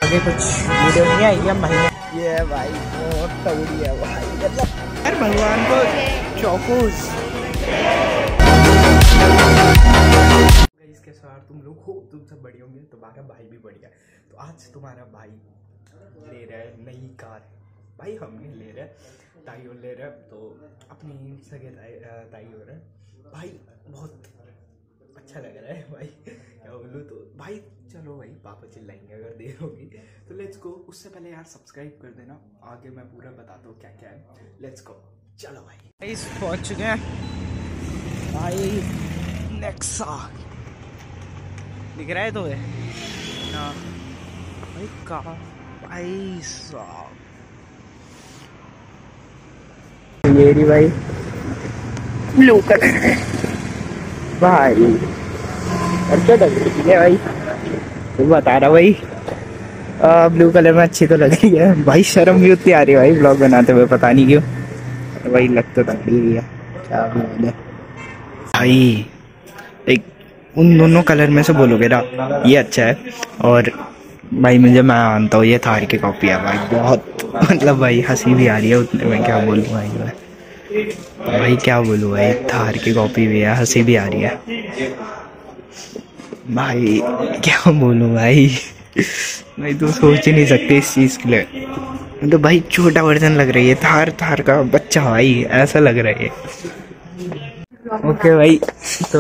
आगे कुछ वीडियो नहीं आई है महीने। ये है भाई बहुत तगड़ी है भाई, मतलब यार भगवान को चौकोस। इसके साथ तुम लोग हो, तुम सब बढ़िया होंगे, तुम्हारा भाई भी बढ़िया। तो आज तुम्हारा भाई ले रहा है नई कार। भाई हम नहीं ले रहे, ताई और ले रहे, तो अपनी सगे ताई हो रहे भाई। बहुत अच्छा लग रहा है भाई, क्या बोलूँ। तो भाई चलो भाई, पापा चिल्लाएंगे अगर देर होगी, तो लेट्स गो। उससे पहले यार सब्सक्राइब कर देना, आगे मैं पूरा बताता हूँ क्या क्या है। लेट्स गो, चलो भाई। इस पहुँच चुके हैं भाई, नेक्सा दिख रहा है तो है ना भाई, कहाँ भाई साहब ये रही भाई ब्लू कलर भाई, अच्छा लग रही है भाई, तो बता रहा भाई ब्लू कलर में अच्छी तो लग रही है भाई। शर्म भी उतनी आ रही है भाई ब्लॉग बनाते हुए, पता नहीं क्यों भाई। लग तो लग रही है क्या बोले भाई। एक उन दोनों कलर में से बोलोगे ना ये अच्छा है, और भाई मुझे मैं मानता हूँ ये थार की कॉपी है भाई। बहुत मतलब भाई हंसी भी आ रही है उतने में, क्या बोलूँ भाई। भाई क्या बोलूँ भाई, थार की कॉपी भी है, हंसी भी आ रही है भाई, क्या बोलूँ भाई। मैं तो सोच ही नहीं सकती इस चीज़ के लिए। तो भाई छोटा वर्जन लग रही है, थार का बच्चा भाई, ऐसा लग रहा है। ओके भाई, तो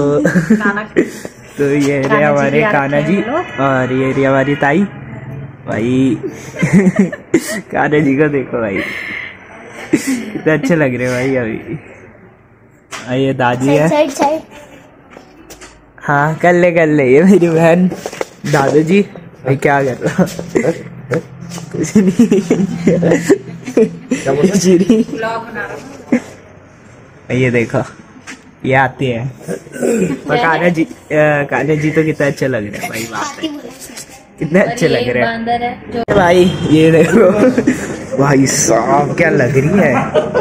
ये रहे हमारे कान्हा जी, और ये रही हमारी ताई भाई। कान्हा जी को देखो भाई, कितने अच्छे लग रहे भाई अभी। ये दादी है, हाँ कर ले ये मेरी बहन। दादाजी भाई क्या कर रहा, कुछ नहीं। ये देखो ये आती है, और कान्हा जी तो कितना अच्छे लग रहे हैं भाई, बात है कितने अच्छे लग रहे हैं भाई। ये देखो भाई साहब क्या लग रही है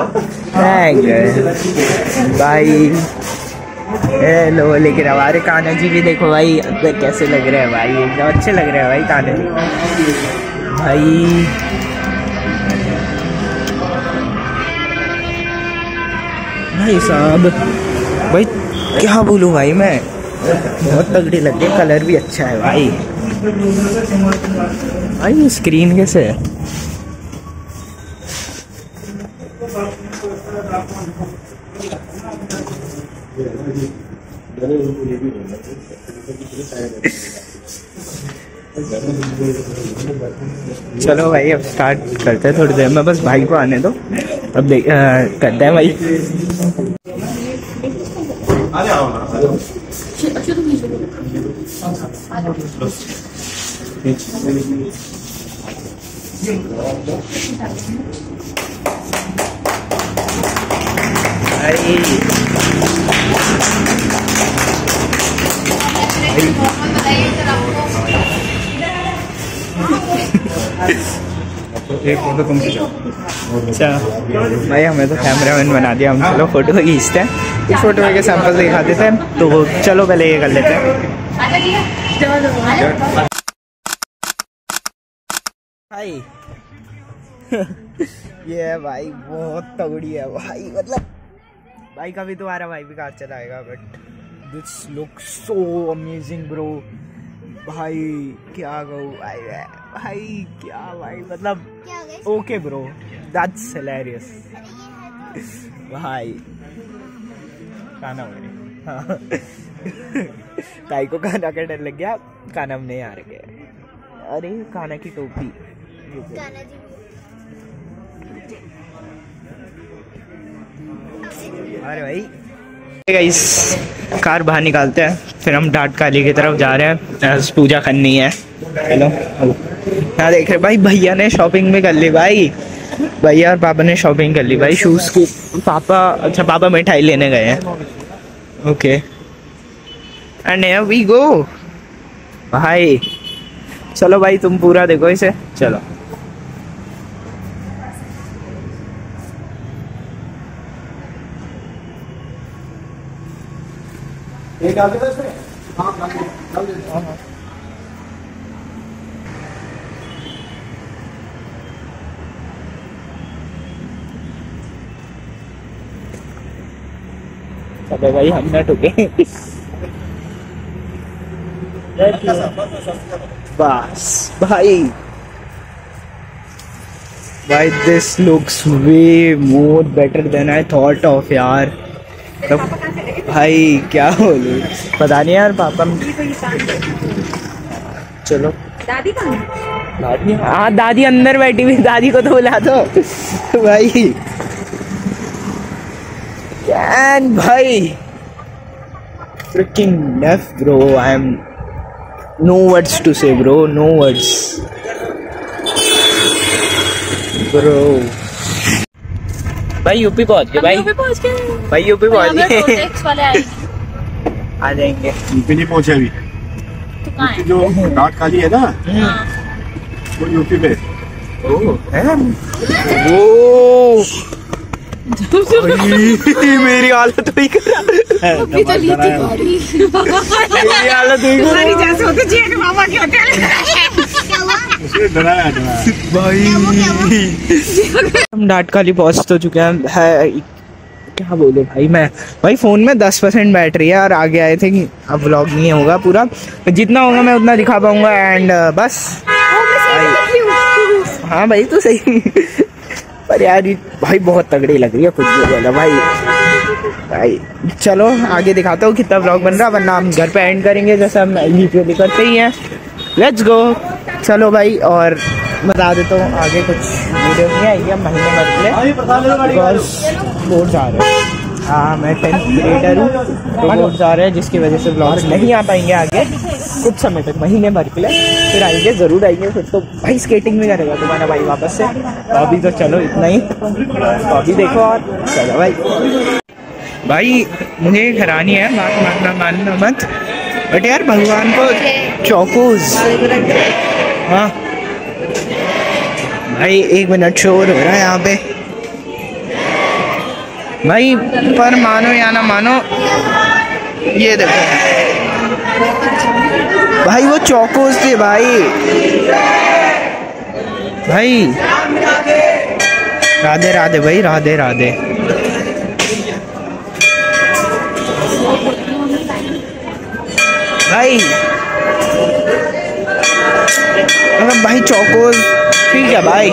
भाई। हेलो, लेकिन हमारे कान्हा जी भी देखो भाई अंदर कैसे लग रहे हैं भाई, एकदम अच्छे लग रहे हैं भाई कान्हा जी भाई साहब। भाई क्या बोलूँ भाई, मैं बहुत तगड़ी लग रही है, कलर भी अच्छा है भाई। भाई स्क्रीन कैसे है चलो भाई अब स्टार्ट करते हैं थोड़ी देर में, बस भाई को आने दो, अब करते हैं भाई। एक फोटो तुम खींचो। अच्छा भाई हमें तो कैमरामैन बना दिया, हम चलो फोटो खींचते हैं। इस फोटो के सैंपल दिखा देते हैं, तो चलो पहले ये कर लेते हैं भाई। ये है भाई बहुत तगड़ी है भाई, मतलब भाई कभी तुम्हारा भाई भी कार चलाएगा, but this look so amazing bro भाई। क्या कहूँ भाई क्या भाई, मतलब ओके ब्रो, दैट्स हिलेरियस भाई। खाना हो हाँ ताई को खाना का डर लग गया, कान्हा नहीं आ रहे। अरे कान्हा की टोपी, अरे भाई गाइस कार बाहर निकालते हैं, फिर हम डाट काली की तरफ जा रहे हैं, पूजा करनी है। हेलो यहाँ देख रहे भाई, भैया ने शॉपिंग भी कर ली भाई, भैया और पापा ने शॉपिंग कर ली भाई शूज की। पापा अच्छा पापा मिठाई लेने गए हैं, okay and here we go भाई। चलो भाई तुम पूरा देखो इसे, चलो डाल दे इसमें। हाँ डाल दे। चलो भाई हम ना ठुके। बस भाई this looks way more better than I thought of यार। तो भाई क्या बोलूं, पता नहीं यार पापा। चलो दादी कहाँ? दादी, हाँ दादी अंदर बैठी हुई, दादी को तो बुला दो भाई। कैन भाई freaking deaf bro, I am no words to say bro, no words bro। भाई यूपी पहुंच गए भाई, भाई यूपी पहुंच गए, आ जाएंगे। यूपी नहीं पहुंचे अभी, जो घाट खाली है ना वो यूपी पे। वो मेरी हालत हुई मेरी हालत हुई हम डाटखाली पहुंच तो चुके हैं। क्या बोले भाई, मैं भाई फ़ोन में 10% बैटरी है और आगे आए थे कि अब व्लॉग नहीं होगा पूरा, जितना होगा मैं उतना दिखा पाऊंगा। एंड बस हाँ भाई तो सही पर यार भाई बहुत तगड़ी लग रही है, कुछ भी बोला भाई। चलो आगे दिखाता हूँ कितना व्लॉग बन रहा, वरना हम घर पे एंड करेंगे जैसा हम यूट्यूब करते ही हैं। Let's go. चलो भाई, और बता देता हूँ आगे कुछ वीडियो नहीं आएगी, हम महीने भर के बोर्ड जा रहे हैं। हाँ मैं 10th ग्रेडर हूँ, तो बोर्ड जा रहे हैं जिसकी वजह से व्लॉग्स नहीं आ पाएंगे आगे कुछ समय तक, महीने भर के लिए। फिर आएंगे, ज़रूर आएंगे। फिर तो भाई स्केटिंग भी करेगा तुम्हारा भाई वापस से। तो अभी तो चलो इतना ही, तो अभी देखो और चलो भाई मुझे हैरानी है, मानना मत, बट यार भगवान को चौकोज। हाँ भाई 1 मिनट शोर हो रहा है यहाँ पे भाई, पर मानो या ना मानो ये देखो भाई वो चौकोस थे भाई। राधे राधे भाई, राधे राधे। भाई चौकोस ठीक है भाई,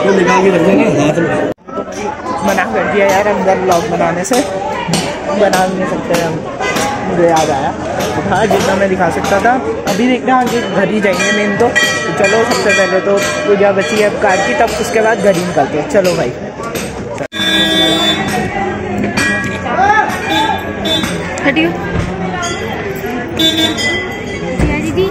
मना कर दिया यार अंदर व्लॉग बनाने से, बना नहीं सकते हम। मुझे याद आया हाँ जितना मैं दिखा सकता था। अभी देखना आगे घर ही जाएंगे मेन तो चलो सबसे पहले तो पूजा बची है कार की, तब उसके बाद घर ही निकलते हैं। चलो भाई दीदी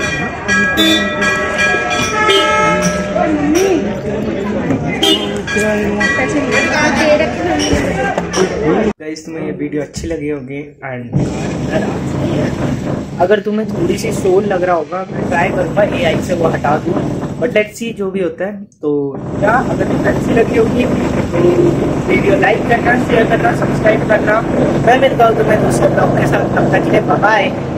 गाइस तुम्हें ये वीडियो अच्छी लगी होगी। एंड अगर तुम्हें थोड़ी सी शोर लग रहा होगा मैं ट्राई करूँगा AI से वो हटा दूँ, बट लेट्स सी जो भी होता है। तो क्या अगर तुम्हें अच्छी लगी होगी तो वीडियो लाइक करना, शेयर करना, सब्सक्राइब करना। मैं मिलता हूँ तुम्हें दूसरे ब्लॉग के साथ, तब तक के लिए बाय बाय।